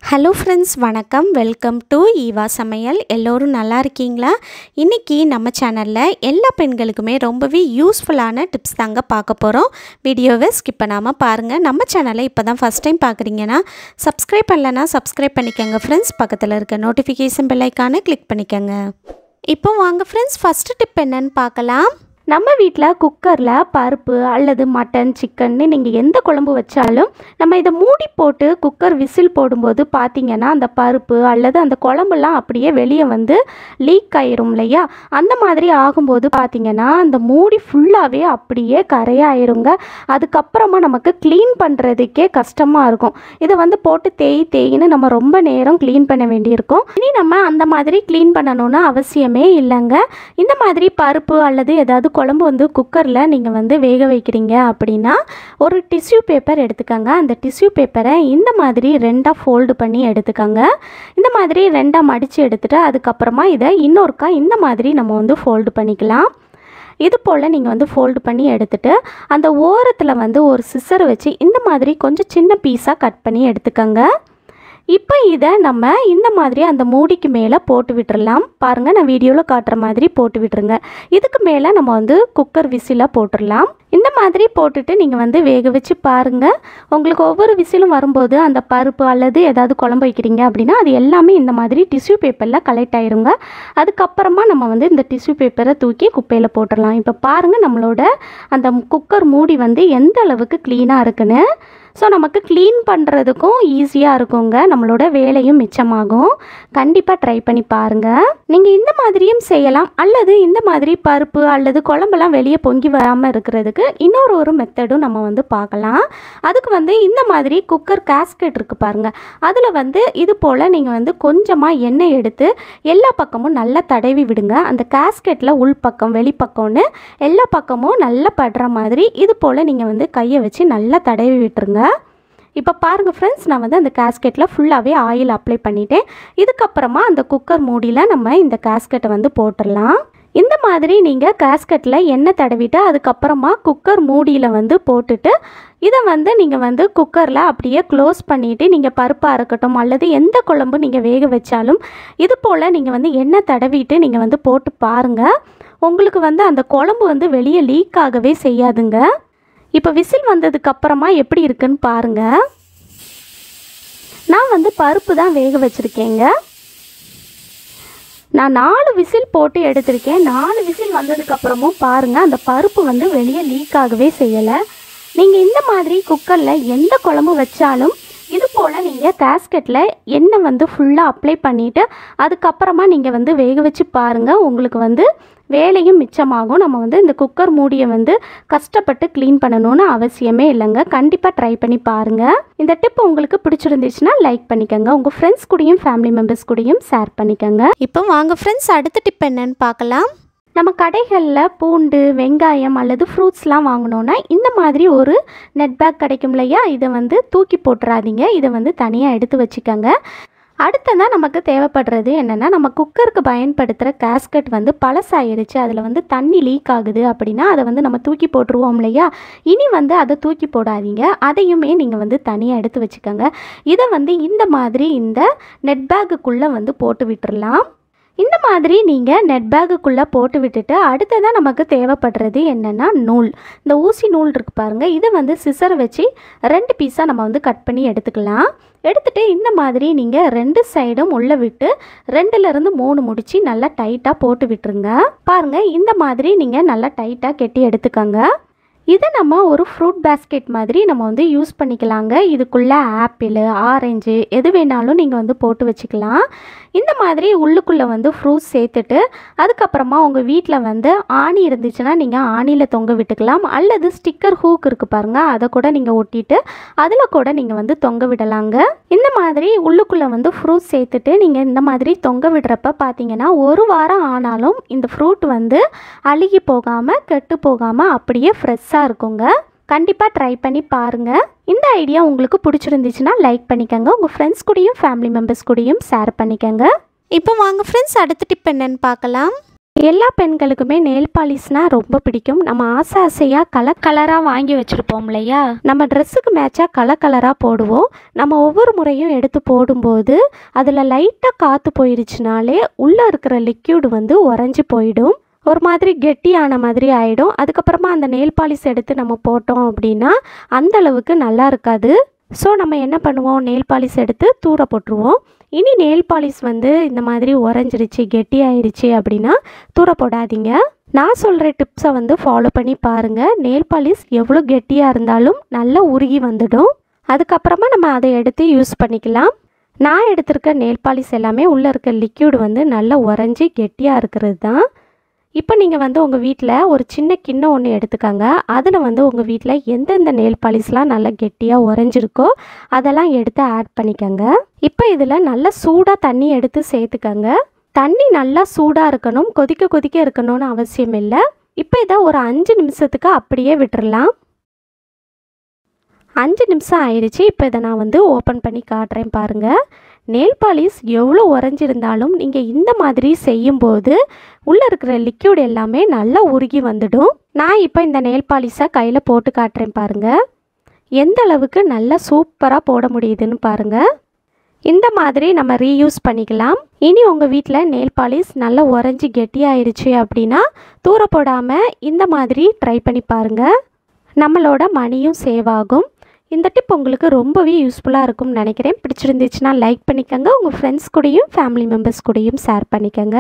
Hello friends, வணக்கம். Welcome to Eva Samayal. எல்லோரும் நல்லா இருக்கீங்களா? இன்றைக்கி நம்ம சேனலில் எல்லா பெண்களுக்குமே ரொம்பவே யூஸ்ஃபுல்லான டிப்ஸ் தாங்க பார்க்க போகிறோம். வீடியோவை ஸ்கிப் பண்ணாமல் பாருங்கள். நம்ம சேனலை இப்போ தான் ஃபஸ்ட் டைம் பார்க்குறீங்கன்னா சப்ஸ்கிரைப் பண்ணலன்னா சப்ஸ்கிரைப் பண்ணிக்கோங்க ஃப்ரெண்ட்ஸ். பக்கத்தில் இருக்க நோட்டிஃபிகேஷன் பெல் ஐக்கானை கிளிக் பண்ணிக்கோங்க. இப்போ வாங்க ஃப்ரெண்ட்ஸ், ஃபஸ்ட்டு டிப் என்னன்னு பார்க்கலாம். நம்ம வீட்டில் குக்கரில் பருப்பு அல்லது மட்டன், சிக்கன்னு நீங்கள் எந்த குழம்பு வச்சாலும் நம்ம இதை மூடி போட்டு குக்கர் விசில் போடும்போது பார்த்திங்கன்னா அந்த பருப்பு அல்லது அந்த குழம்புலாம் அப்படியே வெளியே வந்து லீக் ஆயிரும் இல்லையா? அந்த மாதிரி ஆகும்போது பார்த்திங்கன்னா அந்த மூடி ஃபுல்லாகவே அப்படியே கரையாயிருங்க. அதுக்கப்புறமா நமக்கு க்ளீன் பண்ணுறதுக்கே கஷ்டமாக இருக்கும். இதை வந்து போட்டு தேயின்னு நம்ம ரொம்ப நேரம் க்ளீன் பண்ண வேண்டியிருக்கும். இனி நம்ம அந்த மாதிரி க்ளீன் பண்ணணும்னு அவசியமே இல்லைங்க. இந்த மாதிரி பருப்பு அல்லது ஏதாவது குழம்பு வந்து குக்கரில் நீங்கள் வந்து வேக வைக்கிறீங்க அப்படின்னா ஒரு டிஷ்யூ பேப்பர் எடுத்துக்கோங்க. அந்த டிஷ்யூ பேப்பரை இந்த மாதிரி ரெண்டாக ஃபோல்டு பண்ணி எடுத்துக்கோங்க. இந்த மாதிரி ரெண்டாக மடித்து எடுத்துகிட்டு அதுக்கப்புறமா இதை இன்னொருக்கா இந்த மாதிரி நம்ம வந்து ஃபோல்டு பண்ணிக்கலாம். இது போல் நீங்கள் வந்து ஃபோல்டு பண்ணி எடுத்துகிட்டு அந்த ஓரத்தில் வந்து ஒரு சிசரை வச்சு இந்த மாதிரி கொஞ்சம் சின்ன பீஸாக கட் பண்ணி எடுத்துக்கோங்க. இப்போ இதை நம்ம இந்த மாதிரி அந்த மூடிக்கு மேலே போட்டு விட்டுறலாம். பாருங்கள், நான் வீடியோவில் காட்டுற மாதிரி போட்டு விட்டுருங்க. இதுக்கு மேலே நம்ம வந்து குக்கர் விசிலாக போட்டுடலாம். இந்த மாதிரி போட்டுட்டு நீங்கள் வந்து வேக வச்சு பாருங்கள். உங்களுக்கு ஒவ்வொரு விசிலும் வரும்போது அந்த பருப்பு அல்லது ஏதாவது குழம்பு வைக்கிறீங்க அப்படின்னா அது எல்லாமே இந்த மாதிரி டிஷ்யூ பேப்பரில் கலெக்ட் ஆயிருங்க. அதுக்கப்புறமா நம்ம வந்து இந்த டிஷ்யூ பேப்பரை தூக்கி குப்பையில் போட்டுடலாம். இப்போ பாருங்கள், நம்மளோட அந்த குக்கர் மூடி வந்து எந்த அளவுக்கு க்ளீனாக இருக்குன்னு. ஸோ நமக்கு க்ளீன் பண்ணுறதுக்கும் ஈஸியாக இருக்குங்க, நம்மளோட வேலையும் மிச்சமாகும். கண்டிப்பாக ட்ரை பண்ணி பாருங்கள். நீங்கள் இந்த மாதிரியும் செய்யலாம். அல்லது இந்த மாதிரி பருப்பு அல்லது குழம்பெல்லாம் வெளியே பொங்கி வராமல் இருக்கிறதுக்கு இன்னொரு மெத்தடும் நம்ம வந்து பார்க்கலாம். அதுக்கு வந்து இந்த மாதிரி குக்கர் கேஸ்கெட் இருக்குது பாருங்கள். அதில் வந்து இது போல் நீங்கள் வந்து கொஞ்சமாக எண்ணெய் எடுத்து எல்லா பக்கமும் நல்லா தடவி விடுங்க. அந்த கேஸ்கெட்டில் உள்பக்கம் வெளிப்பக்கம்னு எல்லா பக்கமும் நல்லா படுற மாதிரி இது போல் நீங்கள் வந்து கையை வச்சு நல்லா தடவி விட்டுருங்க. இப்போ பாருங்கள் ஃப்ரெண்ட்ஸ், நான் வந்து அந்த கேஸ்கெட்டில் ஃபுல்லாகவே ஆயில் அப்ளை பண்ணிட்டேன். இதுக்கப்புறமா அந்த குக்கர் மூடியில் நம்ம இந்த கேஸ்கெட்டை வந்து போட்டுடலாம். இந்த மாதிரி நீங்கள் கேஸ்கெட்டில் எண்ணெய் தடவிட்டு அதுக்கப்புறமா குக்கர் மூடியில் வந்து போட்டுட்டு இதை வந்து நீங்கள் வந்து குக்கரில் அப்படியே க்ளோஸ் பண்ணிவிட்டு நீங்கள் பருப்பாக இருக்கட்டும் அல்லது எந்த குழம்பு நீங்கள் வேக வச்சாலும் இது போல் நீங்கள் வந்து எண்ணெய் தடவிட்டு நீங்கள் வந்து போட்டு பாருங்கள். உங்களுக்கு வந்து அந்த குழம்பு வந்து வெளியே லீக் ஆகவே செய்யாதுங்க. இப்போ விசில் வந்ததுக்கப்புறமா எப்படி இருக்குன்னு பாருங்கள். நான் வந்து பருப்பு தான் வேக வச்சுருக்கேங்க. நான் 4 விசில் போட்டு எடுத்திருக்கேன். 4 விசில் வந்ததுக்கப்புறமும் பாருங்கள், அந்த பருப்பு வந்து வெளியே லீக் ஆகவே செய்யலை. நீங்கள் இந்த மாதிரி குக்கரில் எந்த குழம்பு வச்சாலும் இது போல் நீங்கள் கேஸ்கெட்டில் எண்ணெய் வந்து ஃபுல்லாக அப்ளை பண்ணிவிட்டு அதுக்கப்புறமா நீங்கள் வந்து வேக வச்சு பாருங்கள். உங்களுக்கு வந்து வேலையும் மிச்சமாகும். நம்ம வந்து இந்த குக்கர் மூடியை வந்து கஷ்டப்பட்டு க்ளீன் பண்ணணும்னு அவசியமே இல்லைங்க. கண்டிப்பாக ட்ரை பண்ணி பாருங்கள். இந்த டிப் உங்களுக்கு பிடிச்சிருந்துச்சுன்னா லைக் பண்ணிக்கோங்க. உங்கள் ஃப்ரெண்ட்ஸ் கூடயும் ஃபேமிலி மெம்பர்ஸ் கூடயும் ஷேர் பண்ணிக்கோங்க. இப்போ வாங்க ஃப்ரெண்ட்ஸ், அடுத்த டிப் என்னன்னு பார்க்கலாம். நம்ம கடைகளில் பூண்டு, வெங்காயம் அல்லது ஃப்ரூட்ஸ்லாம் வாங்கினோன்னா இந்த மாதிரி ஒரு நெட் பேக் கிடைக்கும் இல்லையா? இதை வந்து தூக்கி போட்டுறாதீங்க. இதை வந்து தனியாக எடுத்து வச்சுக்கோங்க. அடுத்ததான் நமக்கு தேவைப்படுறது என்னென்னா, நம்ம குக்கருக்கு பயன்படுத்துகிற கேஸ்கெட் வந்து பழசாயிருச்சு, அதில் வந்து தண்ணி லீக் ஆகுது அப்படின்னா அதை வந்து நம்ம தூக்கி போட்டுருவோம் இல்லையா? இனி வந்து அதை தூக்கி போடாதீங்க. அதையுமே நீங்கள் வந்து தனியாக எடுத்து வச்சுக்கோங்க. இதை வந்து இந்த மாதிரி இந்த நெட் பேக்குக்குள்ளே வந்து போட்டு விட்டுடலாம். இந்த மாதிரி நீங்கள் நெட் பேக்குக்குள்ளே போட்டு விட்டுட்டு அடுத்ததான் நமக்கு தேவைப்படுறது என்னென்னா நூல். இந்த ஊசி நூல் இருக்குது பாருங்கள். இதை வந்து சிசரை வச்சு 2 பீஸாக நம்ம வந்து கட் பண்ணி எடுத்துக்கலாம். எடுத்துகிட்டு இந்த மாதிரி நீங்கள் 2 சைடும் உள்ளே விட்டு 2லேருந்து 3 முடிச்சு நல்லா டைட்டாக போட்டு விட்டுருங்க. பாருங்கள், இந்த மாதிரி நீங்கள் நல்லா டைட்டாக கெட்டி எடுத்துக்கோங்க. இதை நம்ம ஒரு ஃப்ரூட் பேஸ்கெட் மாதிரி நம்ம வந்து யூஸ் பண்ணிக்கலாங்க. இதுக்குள்ளே ஆப்பிள், ஆரஞ்சு எது வேணாலும் நீங்கள் வந்து போட்டு வச்சுக்கலாம். இந்த மாதிரி உள்ளுக்குள்ளே வந்து ஃப்ரூட்ஸ் சேர்த்துட்டு அதுக்கப்புறமா உங்கள் வீட்டில் வந்து ஆணி இருந்துச்சுன்னா நீங்கள் ஆணியில் தொங்க விட்டுக்கலாம். அல்லது ஸ்டிக்கர் ஹூக் இருக்குது பாருங்கள், அதை கூட நீங்கள் ஒட்டிட்டு அதில் கூட நீங்கள் வந்து தொங்க விடலாங்க. இந்த மாதிரி உள்ளுக்குள்ளே வந்து ஃப்ரூட்ஸ் சேர்த்துட்டு நீங்கள் இந்த மாதிரி தொங்க விடுறப்ப பார்த்தீங்கன்னா 1 வாரம் ஆனாலும் இந்த ஃப்ரூட் வந்து அழுகி போகாமல் கெட்டு போகாமல் அப்படியே ஃப்ரெஷ்ஷாக இருக்குங்க. கண்டிப்பாக ட்ரை பண்ணி பாருங்கள். இந்த ஐடியா உங்களுக்கு பிடிச்சிருந்துச்சுன்னா லைக் பண்ணிக்கோங்க. உங்கள் ஃப்ரெண்ட்ஸ் கூடயும் ஃபேமிலி மெம்பர்ஸ் கூடயும் ஷேர் பண்ணிக்கோங்க. இப்போ வாங்க ஃப்ரெண்ட்ஸ், அடுத்த டிப் என்னன்னு பார்க்கலாம். எல்லா பெண்களுக்குமே நெயில் பாலிஷ்னால் ரொம்ப பிடிக்கும். நம்ம ஆசையாக கலராக வாங்கி வச்சுருப்போம் இல்லையா, நம்ம ட்ரெஸ்ஸுக்கு மேட்சாக கலராக போடுவோம். நம்ம ஒவ்வொரு முறையும் எடுத்து போடும்போது அதில் லைட்டாக காற்று போயிடுச்சுனாலே உள்ளே இருக்கிற லிக்யூடு வந்து உறைஞ்சி போயிடும், ஒரு மாதிரி கெட்டியான மாதிரி ஆகிடும். அதுக்கப்புறமா அந்த நெயில் பாலிஷ் எடுத்து நம்ம போட்டோம் அப்படின்னா அந்தளவுக்கு நல்லா இருக்காது. ஸோ நம்ம என்ன பண்ணுவோம், நெயில் பாலிஷ் எடுத்து தூர போட்டுருவோம். இனி நெயில் பாலிஷ் வந்து இந்த மாதிரி உறைஞ்சிருச்சு கெட்டி ஆயிடுச்சு அப்படின்னா தூர போடாதீங்க. நான் சொல்கிற டிப்ஸை வந்து ஃபாலோ பண்ணி பாருங்கள். நெயில் பாலிஷ் எவ்வளோ கெட்டியாக இருந்தாலும் நல்லா உருகி வந்துடும். அதுக்கப்புறமா நம்ம அதை எடுத்து யூஸ் பண்ணிக்கலாம். நான் எடுத்திருக்க நெயில் பாலிஷ் எல்லாமே உள்ளே இருக்க லிக்யூடு வந்து நல்லா உறைஞ்சி கெட்டியாக இருக்கிறது தான். இப்போ நீங்கள் வந்து உங்கள் வீட்டில் ஒரு சின்ன கிண்ணம் ஒன்று எடுத்துக்கோங்க. அதில் வந்து உங்கள் வீட்டில் எந்தெந்த நெயில் பாலிஷ்லாம் நல்லா கெட்டியாக உறைஞ்சிருக்கோ அதெல்லாம் எடுத்து ஆட் பண்ணிக்கோங்க. இப்போ இதில் நல்லா சூடாக தண்ணி எடுத்து சேர்த்துக்கோங்க. தண்ணி நல்லா சூடாக இருக்கணும், கொதிக்க இருக்கணும்னு அவசியம் இல்லை. இப்போ இதை ஒரு 5 நிமிஷத்துக்கு அப்படியே விட்டுறலாம். 5 நிமிஷம் ஆயிடுச்சு. இப்போ இதை நான் வந்து ஓப்பன் பண்ணி காட்டுறேன் பாருங்கள். நெயில் பாலிஷ் எவ்வளோ உறைஞ்சிருந்தாலும் நீங்கள் இந்த மாதிரி செய்யும்போது உள்ளே இருக்கிற லிக்யூட் எல்லாமே நல்லா உருகி வந்துடும். நான் இப்போ இந்த நெயில் பாலிஷை கையில் போட்டு காட்டுறேன் பாருங்கள். எந்த அளவுக்கு நல்லா சூப்பராக போட முடியுதுன்னு பாருங்கள். இந்த மாதிரி நம்ம ரீயூஸ் பண்ணிக்கலாம். இனி உங்கள் வீட்டில் நெயில் பாலிஷ் நல்லா உறைஞ்சி கெட்டியாயிருச்சு அப்படின்னா தூர போடாமல் இந்த மாதிரி ட்ரை பண்ணி பாருங்கள். நம்மளோட மணியும் சேவ் ஆகும். இந்த டிப் உங்களுக்கு ரொம்பவே யூஸ்ஃபுல்லாக இருக்கும்னு நினைக்கிறேன். பிடிச்சிருந்துச்சுன்னா லைக் பண்ணிக்கோங்க. உங்கள் ஃப்ரெண்ட்ஸ் கூடயும் ஃபேமிலி மெம்பர்ஸ் கூடயும் ஷேர் பண்ணிக்கோங்க.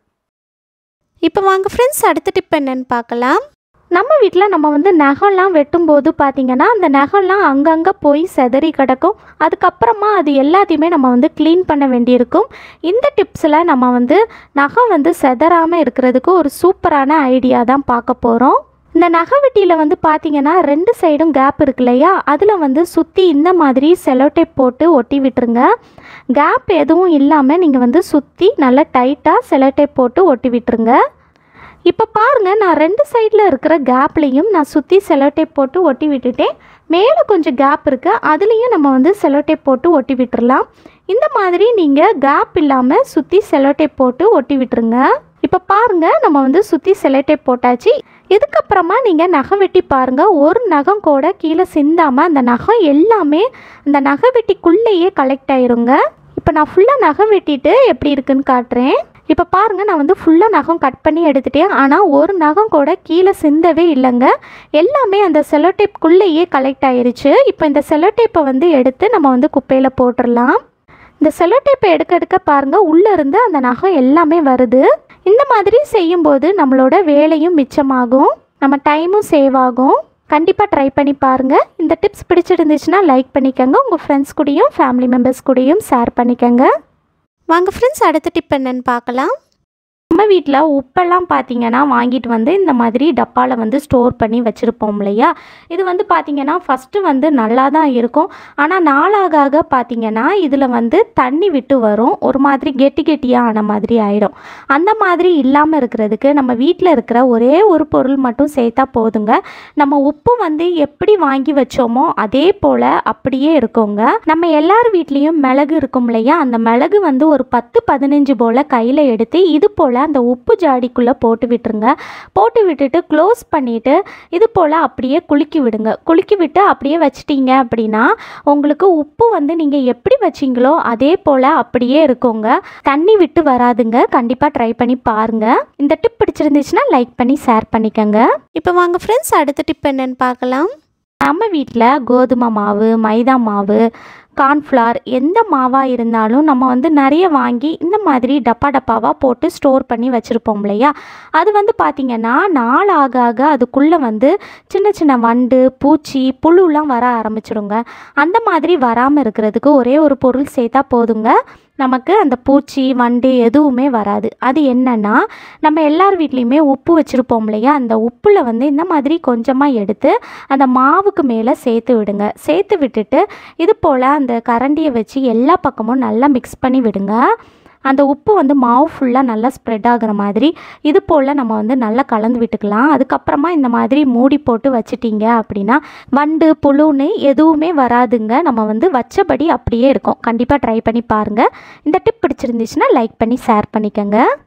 இப்போ வாங்க ஃப்ரெண்ட்ஸ், அடுத்த டிப் என்னன்னு பார்க்கலாம். நம்ம வீட்டில் நம்ம வந்து நகைலாம் வெட்டும்போது பார்த்திங்கன்னா அந்த நகைலாம் அங்கங்கே போய் செதறி கிடக்கும். அதுக்கப்புறமா அது எல்லாத்தையுமே நம்ம வந்து க்ளீன் பண்ண வேண்டியிருக்கும். இந்த டிப்ஸில் நம்ம வந்து நகை வந்து செதறாமல் இருக்கிறதுக்கு ஒரு சூப்பரான ஐடியா தான் பார்க்க போகிறோம். இந்த நகை வெட்டியில் வந்து பார்த்திங்கன்னா 2 சைடும் கேப் இருக்கு இல்லையா, அதில் வந்து சுற்றி இந்த மாதிரி செலோடேப் போட்டு ஒட்டி விட்டுருங்க. கேப் எதுவும் இல்லாமல் நீங்கள் வந்து சுற்றி நல்லா டைட்டாக செலோடேப் போட்டு ஒட்டி விட்டுருங்க. இப்போ பாருங்கள், நான் 2 சைடில் இருக்கிற கேப்லேயும் நான் சுற்றி செலோடேப் போட்டு ஒட்டி விட்டுட்டேன். மேலே கொஞ்சம் கேப் இருக்குது, அதுலேயும் நம்ம வந்து செலோடேப் போட்டு ஒட்டி விட்டுறலாம். இந்த மாதிரி நீங்கள் கேப் இல்லாமல் சுற்றி செலோடேப் போட்டு ஒட்டி விட்டுருங்க. இப்போ பாருங்கள், நம்ம வந்து சுற்றி செலோடேப் போட்டாச்சு. இதுக்கப்புறமா நீங்கள் நகை வெட்டி பாருங்கள், ஒரு நகம் கூட கீழே சிந்தாமல் அந்த நகம் எல்லாமே அந்த நகை வெட்டிக்குள்ளேயே கலெக்ட் ஆயிருங்க. இப்போ நான் ஃபுல்லாக நகை வெட்டிட்டு எப்படி இருக்குன்னு காட்டுறேன். இப்போ பாருங்கள், நான் வந்து ஃபுல்லாக நகம் கட் பண்ணி எடுத்துட்டேன். ஆனால் ஒரு நகம் கூட கீழே சிந்தவே இல்லைங்க, எல்லாமே அந்த செலோடேப்புக்குள்ளேயே கலெக்ட் ஆயிருச்சு. இப்போ இந்த செலோடேப்பை வந்து எடுத்து நம்ம வந்து குப்பையில் போட்டுடலாம். இந்த செலோடேப்பை எடுக்க பாருங்கள், உள்ளே இருந்து அந்த நகம் எல்லாமே வருது. இந்த மாதிரி செய்யும்போது நம்மளோட வேலையும் மிச்சமாகும், நம்ம டைமும் சேவ் ஆகும். கண்டிப்பாக ட்ரை பண்ணி பாருங்கள். இந்த டிப்ஸ் பிடிச்சிருந்துச்சுன்னா லைக் பண்ணிக்கோங்க. உங்கள் ஃப்ரெண்ட்ஸ் கூடயும் ஃபேமிலி மெம்பர்ஸ் கூடயும் ஷேர் பண்ணிக்கோங்க. வாங்க ஃப்ரெண்ட்ஸ், அடுத்த டிப் என்னன்னு பார்க்கலாம். நம்ம வீட்டில் உப்பெல்லாம் பார்த்திங்கன்னா வாங்கிட்டு வந்து இந்த மாதிரி டப்பாவில் வந்து ஸ்டோர் பண்ணி வச்சுருப்போம் இல்லையா, இது வந்து பார்த்திங்கன்னா ஃபஸ்ட்டு வந்து நல்லா தான் இருக்கும். ஆனால் நாளாக பார்த்திங்கன்னா இதில் வந்து தண்ணி விட்டு வரும், ஒரு மாதிரி கெட்டியாக ஆன மாதிரி ஆகிடும். அந்த மாதிரி இல்லாமல் இருக்கிறதுக்கு நம்ம வீட்டில் இருக்கிற ஒரே ஒரு பொருள் மட்டும் சேர்த்தா போதுங்க. நம்ம உப்பு வந்து எப்படி வாங்கி வச்சோமோ அதே போல் அப்படியே இருக்குங்க. நம்ம எல்லார் வீட்லேயும் மிளகு இருக்கும் இல்லையா, அந்த மிளகு வந்து ஒரு 10-15 போல் கையில் எடுத்து இது போல் அந்த உப்பு ஜாடிக்குள்ளே போட்டு விட்டுருங்க. போட்டு விட்டுட்டு க்ளோஸ் பண்ணிவிட்டு இது போல் அப்படியே குலுக்கி விடுங்க. குலுக்கி விட்டு அப்படியே வச்சிட்டிங்க அப்படின்னா உங்களுக்கு உப்பு வந்து நீங்கள் எப்படி வச்சிங்களோ அதே போல் அப்படியே இருக்குங்க, தண்ணி விட்டு வராதுங்க. கண்டிப்பாக ட்ரை பண்ணி பாருங்கள். இந்த டிப் பிடிச்சிருந்துச்சுன்னா லைக் பண்ணி ஷேர் பண்ணிக்கோங்க. இப்போ வாங்க ஃப்ரெண்ட்ஸ், அடுத்த டிப் என்னன்னு பார்க்கலாம். நம்ம வீட்டில் கோதுமை மாவு, மைதா மாவு, கார்ன்ஃப்ளவர் எந்த மாவாக இருந்தாலும் நம்ம வந்து நிறைய வாங்கி இந்த மாதிரி டப்பாவாக போட்டு ஸ்டோர் பண்ணி வச்சுருப்போம் இல்லையா, அது வந்து பார்த்திங்கன்னா நாள் ஆக அதுக்குள்ளே வந்து சின்ன வண்டு, பூச்சி, புழுலாம் வர ஆரம்பிச்சிடுங்க. அந்த மாதிரி வராமல் இருக்கிறதுக்கு ஒரே ஒரு பொருள் சேர்த்தா போதுங்க, நமக்கு அந்த பூச்சி வண்டு எதுவுமே வராது. அது என்னன்னா, நம்ம எல்லார் வீட்லேயுமே உப்பு வச்சுருப்போம் இல்லையா, அந்த உப்பில் வந்து இந்த மாதிரி கொஞ்சமாக எடுத்து அந்த மாவுக்கு மேலே சேர்த்து விடுங்க. சேர்த்து விட்டுட்டு இது போல் அந்த கரண்டியை வச்சு எல்லா பக்கமும் நல்லா மிக்ஸ் பண்ணி விடுங்க. அந்த உப்பு வந்து மாவு ஃபுல்லாக நல்லா ஸ்ப்ரெட் ஆகிற மாதிரி இது போல் நம்ம வந்து நல்லா கலந்து விட்டுக்கலாம். அதுக்கப்புறமா இந்த மாதிரி மூடி போட்டு வச்சிட்டிங்க அப்படின்னா வண்டு புழுன்னு எதுவுமே வராதுங்க, நம்ம வந்து வச்சபடி அப்படியே இருக்கும். கண்டிப்பாக ட்ரை பண்ணி பாருங்கள். இந்த டிப் பிடிச்சிருந்துச்சுன்னா லைக் பண்ணி ஷேர் பண்ணிக்கோங்க.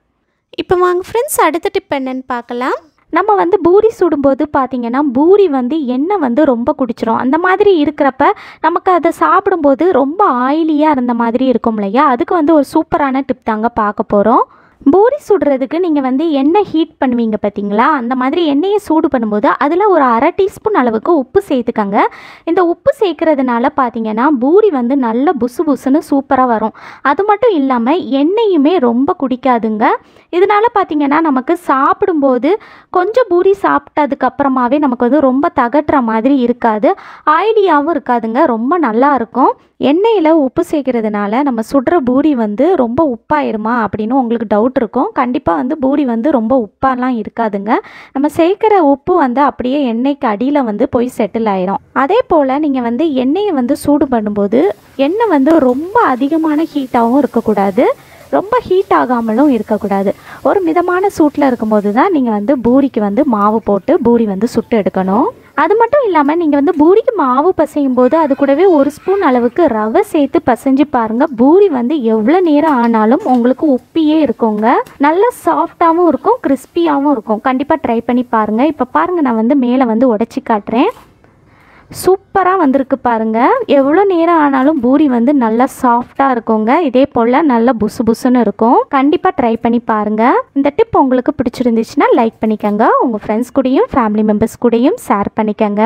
இப்போ வாங்க ஃப்ரெண்ட்ஸ், அடுத்த டிப் என்னன்னு பார்க்கலாம். நம்ம வந்து பூரி சுடும்போது பார்த்திங்கன்னா பூரி வந்து எண்ணெய் வந்து ரொம்ப குடிச்சிரும். அந்த மாதிரி இருக்கிறப்ப நமக்கு அதை சாப்பிடும்போது ரொம்ப ஆயிலியாக இருந்த மாதிரி இருக்கும் இல்லையா? அதுக்கு வந்து ஒரு சூப்பரான டிப் தாங்க பார்க்க போகிறோம். பூரி சுடுறதுக்கு நீங்கள் வந்து எண்ணெய் ஹீட் பண்ணுவீங்க பார்த்தீங்களா? அந்த மாதிரி எண்ணெயை சூடு பண்ணும்போது அதில் ஒரு 1/2 டீஸ்பூன் அளவுக்கு உப்பு சேர்த்துக்கங்க. இந்த உப்பு சேர்க்கறதுனால பார்த்தீங்கன்னா பூரி வந்து நல்ல புசு புசுன்னு சூப்பராக வரும். அது மட்டும் இல்லாமல் எண்ணெயுமே ரொம்ப குடிக்காதுங்க. இதனால் பார்த்திங்கன்னா நமக்கு சாப்பிடும்போது கொஞ்சம் பூரி சாப்பிட்டதுக்கப்புறமாவே நமக்கு வந்து ரொம்ப தகட்டுற மாதிரி இருக்காது, ஆயிலியாகவும் இருக்காதுங்க, ரொம்ப நல்லா இருக்கும். எண்ணெயில் உப்பு சேர்க்கறதுனால நம்ம சுடுற பூரி வந்து ரொம்ப உப்பாயிருமா அப்படின்னு உங்களுக்கு டவுட் இருக்கும். கண்டிப்பாக வந்து பூரி வந்து ரொம்ப உப்பாலாம் இருக்காதுங்க. நம்ம சேர்க்குற உப்பு வந்து அப்படியே எண்ணெய்க்கு அடியில் வந்து போய் செட்டில் ஆயிரும். அதே போல் நீங்கள் வந்து எண்ணெயை வந்து சூடு பண்ணும்போது எண்ணெய் வந்து ரொம்ப அதிகமான ஹீட்டாகவும் இருக்கக்கூடாது, ரொம்ப ஹீட் ஆகாமலும் இருக்கக்கூடாது. ஒரு மிதமான சூட்டில் இருக்கும்போது தான் நீங்கள் வந்து பூரிக்கு வந்து மாவு போட்டு பூரி வந்து சுட்டு எடுக்கணும். அது மட்டும் இல்லாமல் நீங்கள் வந்து பூரிக்கு மாவு பசையும் போது அது கூடவே 1 ஸ்பூன் அளவுக்கு ரவை சேர்த்து பசைஞ்சு பாருங்கள். பூரி வந்து எவ்வளோ நேரம் ஆனாலும் உங்களுக்கு உப்பியே இருக்குங்க. நல்லா சாஃப்டாகவும் இருக்கும், கிறிஸ்பியாகவும் இருக்கும். கண்டிப்பாக ட்ரை பண்ணி பாருங்கள். இப்போ பாருங்கள், நான் வந்து மேலே வந்து உடச்சி காட்டுறேன். சூப்பராக வந்திருக்கு பாருங்கள். எவ்வளோ நேரம் ஆனாலும் பூரி வந்து நல்லா சாஃப்டாக இருக்குங்க. இதே போல் நல்லா புசு புசுன்னு இருக்கும். கண்டிப்பாக ட்ரை பண்ணி பாருங்கள். இந்த டிப் உங்களுக்கு பிடிச்சிருந்துச்சுன்னா லைக் பண்ணிக்கோங்க. உங்கள் ஃப்ரெண்ட்ஸ் கூடயும் ஃபேமிலி மெம்பர்ஸ் கூடயும் ஷேர் பண்ணிக்கோங்க.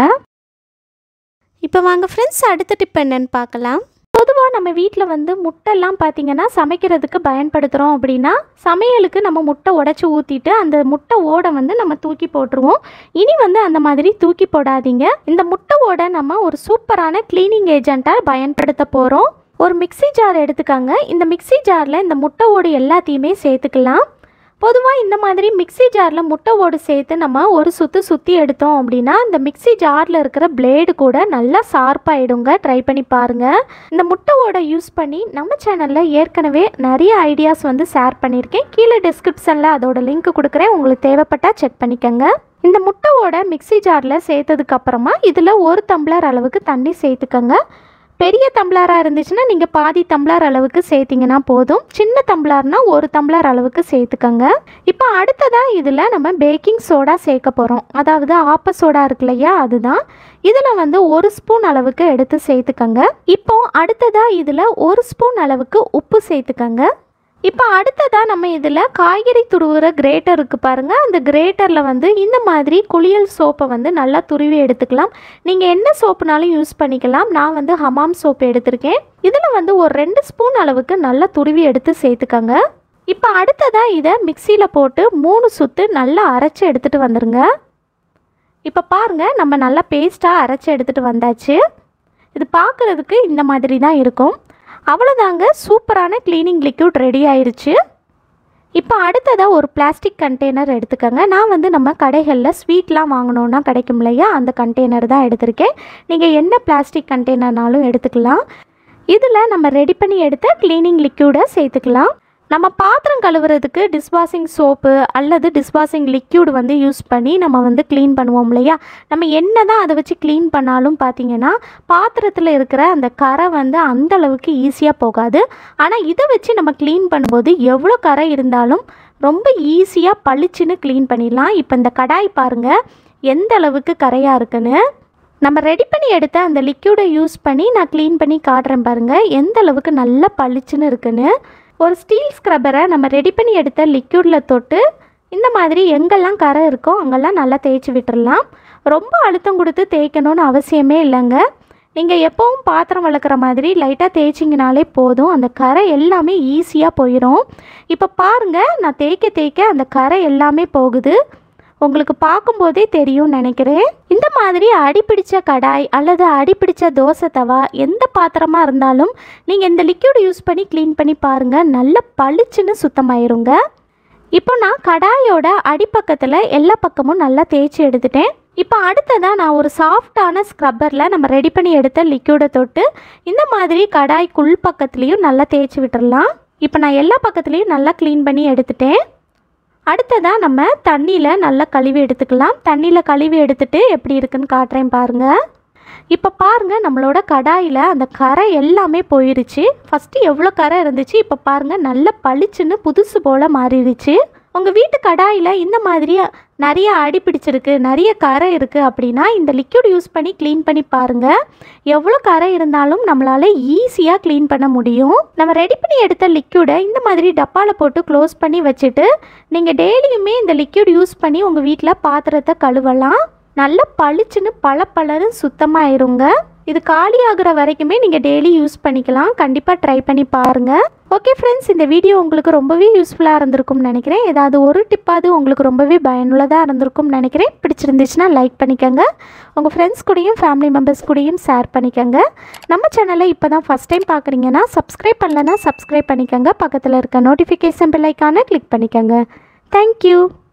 இப்போ வாங்க ஃப்ரெண்ட்ஸ், அடுத்த டிப் என்னன்னு பார்க்கலாம். பொதுவாக நம்ம வீட்டில் வந்து முட்டைலாம் பார்த்திங்கன்னா சமைக்கிறதுக்கு பயன்படுத்துகிறோம் அப்படின்னா சமையலுக்கு நம்ம முட்டை உடச்சி ஊற்றிட்டு அந்த முட்டை ஓடை வந்து நம்ம தூக்கி போட்டுருவோம். இனி வந்து அந்த மாதிரி தூக்கி போடாதீங்க. இந்த முட்டை ஓடை நம்ம ஒரு சூப்பரான க்ளீனிங் ஏஜெண்ட்டாக பயன்படுத்த போகிறோம். ஒரு மிக்ஸி ஜார் எடுத்துக்காங்க. இந்த மிக்ஸி ஜாரில் இந்த முட்டை ஓடு எல்லாத்தையுமே சேர்த்துக்கலாம். பொதுவாக இந்த மாதிரி மிக்ஸி ஜாரில் முட்டை ஓடு சேர்த்து நம்ம ஒரு சுற்றி எடுத்தோம் அப்படின்னா இந்த மிக்ஸி ஜாரில் இருக்கிற பிளேடு கூட நல்லா ஷார்ப்பாகிடுங்க. ட்ரை பண்ணி பாருங்கள். இந்த முட்டை ஓடை யூஸ் பண்ணி நம்ம சேனலில் ஏற்கனவே நிறைய ஐடியாஸ் வந்து ஷேர் பண்ணியிருக்கேன். கீழே டிஸ்கிரிப்ஷனில் அதோட லிங்க் கொடுக்குறேன், உங்களுக்கு தேவைப்பட்டால் செக் பண்ணிக்கோங்க. இந்த முட்டை ஓடை மிக்ஸி ஜாரில் சேர்த்ததுக்கப்புறமா இதில் 1 டம்ளர் அளவுக்கு தண்ணி சேர்த்துக்கோங்க. பெரிய டம்ளராக இருந்துச்சுன்னா நீங்கள் பாதி டம்ளர் அளவுக்கு சேர்த்திங்கன்னா போதும். சின்ன டம்ளர்னா 1 டம்ளர் அளவுக்கு சேர்த்துக்கோங்க. இப்போ அடுத்ததாக இதில் நம்ம பேக்கிங் சோடா சேர்க்க போகிறோம். அதாவது ஆப்ப சோடா இருக்கு இல்லையா, அதுதான். இதில் வந்து 1 ஸ்பூன் அளவுக்கு எடுத்து சேர்த்துக்கோங்க. இப்போ அடுத்ததாக இதில் 1 ஸ்பூன் அளவுக்கு உப்பு சேர்த்துக்கோங்க. இப்போ அடுத்ததாக நம்ம இதில் காய்கறி துருவுற கிரேட்டர் இருக்குது பாருங்கள். அந்த கிரேட்டரில் வந்து இந்த மாதிரி குளியல் சோப்பை வந்து நல்லா துருவி எடுத்துக்கலாம். நீங்கள் என்ன சோப்புனாலும் யூஸ் பண்ணிக்கலாம். நான் வந்து ஹமாம் சோப்பு எடுத்திருக்கேன். இதில் வந்து ஒரு 2 ஸ்பூன் அளவுக்கு நல்லா துருவி எடுத்து சேர்த்துக்கோங்க. இப்போ அடுத்ததாக இதை மிக்சியில் போட்டு 3 சுற்று நல்லா அரைச்சி எடுத்துகிட்டு வந்துடுங்க. இப்போ பாருங்கள், நம்ம நல்லா பேஸ்ட்டாக அரைச்சி எடுத்துகிட்டு வந்தாச்சு. இது பார்க்குறதுக்கு இந்த மாதிரி தான் இருக்கும். அவ்வளோதாங்க, சூப்பரான க்ளீனிங் லிக்யூட் ரெடி ஆயிடுச்சு. இப்போ அடுத்ததாக ஒரு பிளாஸ்டிக் கண்டெய்னர் எடுத்துக்கோங்க. நான் வந்து நம்ம கடைகளில் ஸ்வீட்லாம் வாங்கினோன்னா கிடைக்கும் இல்லையா, அந்த கண்டெய்னர் தான் எடுத்திருக்கேன். நீங்கள் என்ன பிளாஸ்டிக் கண்டெய்னர்னாலும் எடுத்துக்கலாம். இதில் நம்ம ரெடி பண்ணி எடுத்த க்ளீனிங் லிக்யூடை சேர்த்துக்கலாம். நம்ம பாத்திரம் கழுவுறதுக்கு டிஷ்வாஷிங் சோப்பு அல்லது டிஷ்வாஷிங் லிக்யூட் வந்து யூஸ் பண்ணி நம்ம வந்து க்ளீன் பண்ணுவோம் இல்லையா. நம்ம என்ன தான் அதை வச்சு க்ளீன் பண்ணாலும் பார்த்திங்கன்னா பாத்திரத்தில் இருக்கிற அந்த கரை வந்து அந்தளவுக்கு ஈஸியாக போகாது. ஆனால் இதை வச்சு நம்ம க்ளீன் பண்ணும்போது எவ்வளோ கரை இருந்தாலும் ரொம்ப ஈஸியாக பளிச்சுன்னு க்ளீன் பண்ணிடலாம். இப்போ இந்த கடாய் பாருங்கள் எந்த அளவுக்கு கரையாக இருக்குன்னு. நம்ம ரெடி பண்ணி எடுத்த அந்த லிக்யூடை யூஸ் பண்ணி நான் க்ளீன் பண்ணி காட்டுறேன் பாருங்கள் எந்த அளவுக்கு நல்லா பளிச்சுன்னு இருக்குன்னு. ஒரு ஸ்டீல் ஸ்க்ரப்பரை நம்ம ரெடி பண்ணி எடுத்த லிக்யூடில் தொட்டு இந்த மாதிரி எங்கெல்லாம் கரை இருக்கோ அங்கெல்லாம் நல்லா தேய்ச்சி விட்டுடலாம். ரொம்ப அழுத்தம் கொடுத்து தேய்க்கணும்னு அவசியமே இல்லைங்க. நீங்கள் எப்போவும் பாத்திரம் வளர்க்குற மாதிரி லைட்டாக தேய்ச்சிங்கனாலே போதும், அந்த கரை எல்லாமே ஈஸியாக போயிடும். இப்போ பாருங்கள், நான் தேய்க்க அந்த கரை எல்லாமே போகுது. உங்களுக்கு பார்க்கும்போதே தெரியும்னு நினைக்கிறேன். இந்த மாதிரி அடிப்பிடிச்ச கடாய் அல்லது அடிப்பிடிச்ச தோசை தவா எந்த பாத்திரமாக இருந்தாலும் நீங்கள் இந்த லிக்யூட் யூஸ் பண்ணி க்ளீன் பண்ணி பாருங்கள், நல்ல பளிச்சுன்னு சுத்தமாயிருங்க. இப்போ நான் கடாயோட அடிப்பக்கத்தில் எல்லா பக்கமும் நல்லா தேய்ச்சி எடுத்துட்டேன். இப்போ அடுத்ததாக நான் ஒரு சாஃப்டான ஸ்க்ரப்பரில் நம்ம ரெடி பண்ணி எடுத்த லிக்யூடை தொட்டு இந்த மாதிரி கடாய்க்குள் பக்கத்துலேயும் நல்லா தேய்ச்சி விட்டுடலாம். இப்போ நான் எல்லா பக்கத்துலேயும் நல்லா க்ளீன் பண்ணி எடுத்துட்டேன். அடுத்ததாக நம்ம தண்ணியில் நல்லா கழுவி எடுத்துக்கலாம். தண்ணியில் கழுவி எடுத்துகிட்டு எப்படி இருக்குன்னு காட்டுறேன் பாருங்கள். இப்போ பாருங்கள், நம்மளோட கடாயில் அந்த கரை எல்லாமே போயிடுச்சு. ஃபஸ்ட்டு எவ்வளோ கரை இருந்துச்சு, இப்போ பாருங்கள் நல்ல பளிச்சுன்னு புதுசு போல் மாறிடுச்சு. உங்கள் வீட்டு கடாயில் இந்த மாதிரி நிறைய அடி பிடிச்சிருக்கு, நிறைய கரை இருக்குது அப்படின்னா இந்த லிக்விட் யூஸ் பண்ணி க்ளீன் பண்ணி பாருங்கள். எவ்வளோ கரை இருந்தாலும் நம்மளால் ஈஸியாக க்ளீன் பண்ண முடியும். நம்ம ரெடி பண்ணி எடுத்த லிக்விடை இந்த மாதிரி டப்பாவில் போட்டு க்ளோஸ் பண்ணி வச்சுட்டு நீங்கள் டெய்லியுமே இந்த லிக்விட் யூஸ் பண்ணி உங்கள் வீட்டில் பாத்திரத்தை கழுவலாம். நல்லா பளிச்சுன்னு பளபளன்னு சுத்தமாயிருங்க. இது காலி ஆகுற வரைக்குமே நீங்கள் டெய்லி யூஸ் பண்ணிக்கலாம். கண்டிப்பாக ட்ரை பண்ணி பாருங்கள். ஓகே ஃப்ரெண்ட்ஸ், இந்த வீடியோ உங்களுக்கு ரொம்பவே யூஸ்ஃபுல்லாக இருந்திருக்கும்னு நினைக்கிறேன். ஏதாவது ஒரு டிப்பாவது உங்களுக்கு ரொம்பவே பயனுள்ளதாக இருந்திருக்கும்னு நினைக்கிறேன். பிடிச்சிருந்துச்சுன்னா லைக் பண்ணிக்கோங்க. உங்கள் ஃப்ரெண்ட்ஸ் கூடயும் ஃபேமிலி மெம்பர்ஸ் கூடயும் ஷேர் பண்ணிக்கோங்க. நம்ம சேனலை இப்போ தான் ஃபஸ்ட் டைம் பார்க்குறீங்கன்னா சப்ஸ்கிரைப் பண்ணலன்னா சப்ஸ்கிரைப் பண்ணிக்கோங்க. பக்கத்தில் இருக்க நோட்டிஃபிகேஷன் பெல் ஐக்கானை கிளிக் பண்ணிக்கோங்க. தேங்க்யூ.